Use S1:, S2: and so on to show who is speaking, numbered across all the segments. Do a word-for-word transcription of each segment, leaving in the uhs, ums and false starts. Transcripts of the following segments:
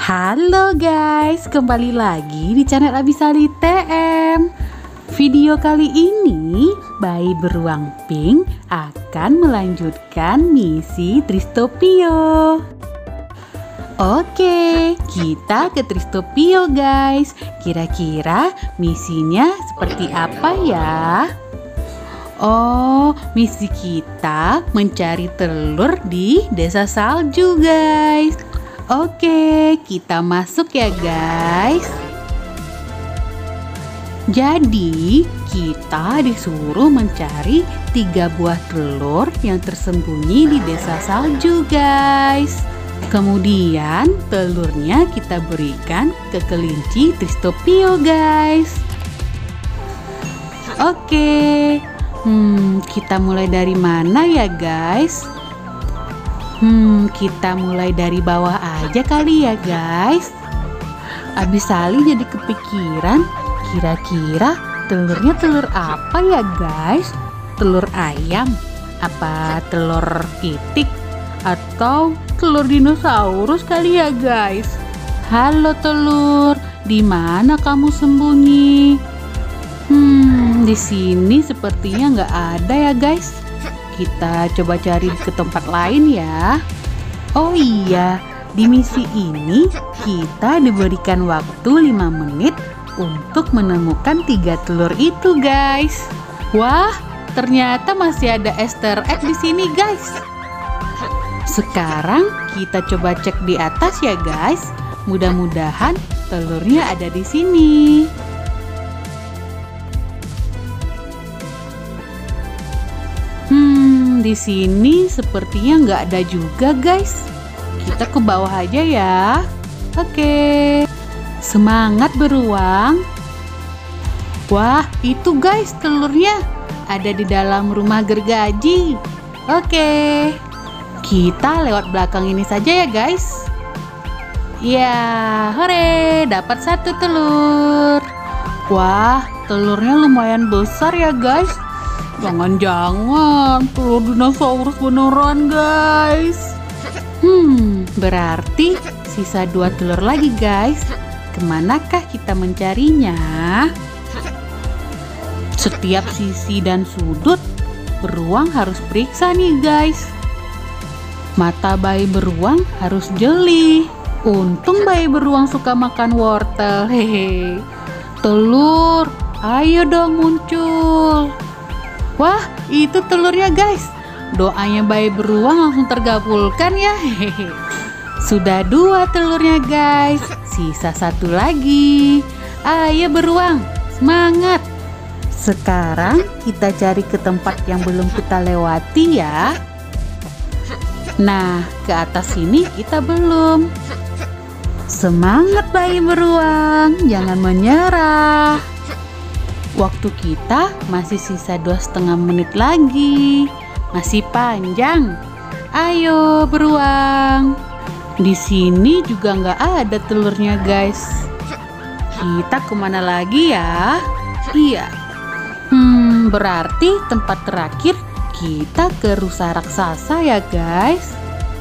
S1: Halo guys, kembali lagi di channel Abisali T M. Video kali ini, bayi beruang pink akan melanjutkan misi Tristopio. Oke, kita ke Tristopio guys. Kira-kira misinya seperti apa ya? Oh, misi kita mencari telur di desa salju guys. Oke, kita masuk ya guys. Jadi, kita disuruh mencari tiga buah telur yang tersembunyi di desa salju guys. Kemudian, telurnya kita berikan ke kelinci Tristopio guys. Oke, hmm, kita mulai dari mana ya guys? Hmm, kita mulai dari bawah aja kali ya guys. Abisali jadi kepikiran, kira-kira telurnya telur apa ya guys? Telur ayam? Apa telur itik? Atau telur dinosaurus kali ya guys? Halo telur, di mana kamu sembunyi? Hmm, di sini sepertinya nggak ada ya guys. Kita coba cari ke tempat lain ya. Oh iya, di misi ini kita diberikan waktu lima menit untuk menemukan tiga telur itu guys. Wah, ternyata masih ada Easter egg di sini guys. Sekarang kita coba cek di atas ya guys. Mudah-mudahan telurnya ada di sini. Di sini sepertinya nggak ada juga guys. Kita ke bawah aja ya. Oke, semangat beruang. Wah, itu guys telurnya ada di dalam rumah gergaji. Oke, kita lewat belakang ini saja ya guys. Ya, hore, dapat satu telur. Wah, telurnya lumayan besar ya guys. Jangan-jangan telur dinosaurus beneran guys. Hmm, berarti sisa dua telur lagi guys. Kemanakah kita mencarinya? Setiap sisi dan sudut beruang harus periksa nih guys. Mata bayi beruang harus jeli. Untung bayi beruang suka makan wortel. Hehe. Telur, ayo dong muncul. Wah, itu telurnya guys. Doanya bayi beruang langsung tergabulkan ya. Hehehe. Sudah dua telurnya guys. Sisa satu lagi. Ayo beruang, semangat. Sekarang kita cari ke tempat yang belum kita lewati ya. Nah, ke atas sini kita belum. Semangat bayi beruang, jangan menyerah. Waktu kita masih sisa dua setengah menit lagi. Masih panjang. Ayo beruang. Di sini juga nggak ada telurnya guys. Kita kemana lagi ya? Iya. Hmm, berarti tempat terakhir kita ke rusa raksasa ya guys.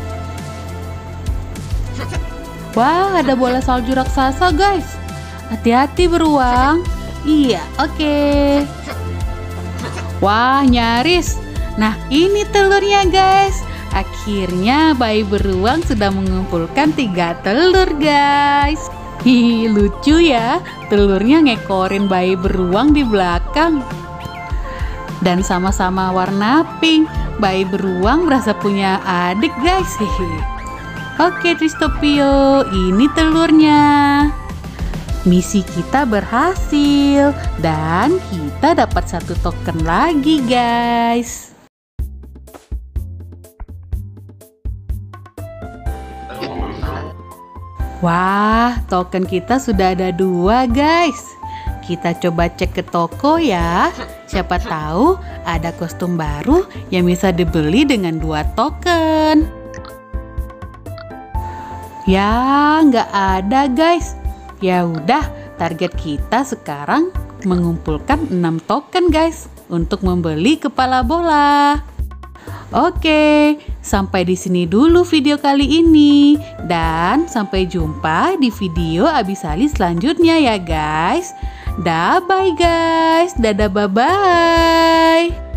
S1: Wah, ada bola salju raksasa guys. Hati-hati beruang. Iya, oke. Okay. Wah, nyaris. Nah, ini telurnya guys. Akhirnya bayi beruang sudah mengumpulkan tiga telur guys. Hihi, lucu ya. Telurnya ngekorin bayi beruang di belakang. Dan sama-sama warna pink. Bayi beruang merasa punya adik guys. Hihi. Oke Tristopio, ini telurnya. Misi kita berhasil dan kita dapat satu token lagi guys. Wah, token kita sudah ada dua guys. Kita coba cek ke toko ya. Siapa tahu ada kostum baru yang bisa dibeli dengan dua token. Ya, nggak ada guys. Ya udah, target kita sekarang mengumpulkan enam token guys untuk membeli kepala bola. Oke, sampai di sini dulu video kali ini. Dan sampai jumpa di video Abisali selanjutnya ya guys. Dah, bye guys. Dadah, bye-bye.